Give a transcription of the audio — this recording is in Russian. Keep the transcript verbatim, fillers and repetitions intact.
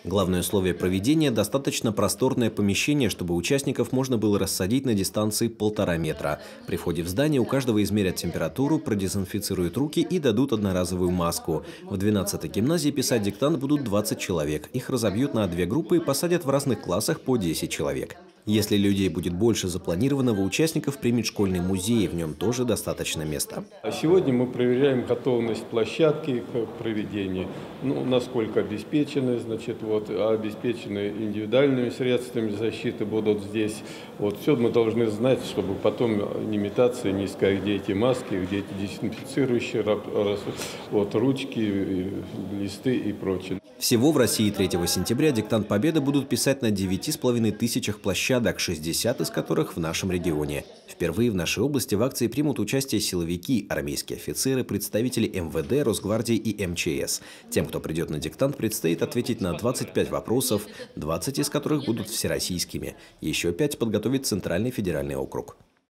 Главное условие проведения – достаточно просторное помещение, чтобы участников можно было рассадить на дистанции полтора метра. При входе в здание у каждого измерят температуру, продезинфицируют руки и дадут одноразовую маску. В двенадцатой гимназии писать диктант будут двадцать человек. Их разобьют на две группы и посадят в разных классах по десять человек. Если людей будет больше запланированного, участников примет школьный музей, в нем тоже достаточно места. Сегодня мы проверяем готовность площадки к проведению, ну, насколько обеспечены, значит, вот, обеспечены индивидуальными средствами защиты будут здесь. Вот, все мы должны знать, чтобы потом не метаться, не искать, где эти маски, где эти дезинфицирующие, вот, ручки, листы и прочее. Всего в России третьего сентября диктант Победы будут писать на девяти с половиной тысячах площадок, шестьдесят из которых в нашем регионе. Впервые в нашей области в акции примут участие силовики, армейские офицеры, представители эм вэ дэ, Росгвардии и эм че эс. Тем, кто придет на диктант, предстоит ответить на двадцать пять вопросов, двадцать из которых будут всероссийскими. Еще пять подготовит Центральный федеральный округ.